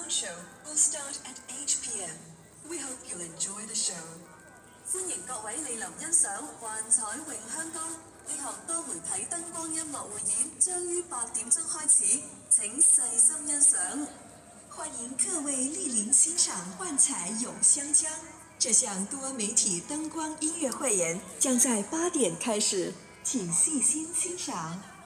show will start at 8 p.m. We hope you'll enjoy the show. 歡迎各位莅臨欣賞幻彩詠香江呢項多媒體燈光音樂匯演，將於8點鐘開始，請細心欣賞。歡迎各位莅臨欣賞幻彩詠香江。這項多媒體燈光音樂匯演將在8點開始，請細心欣賞。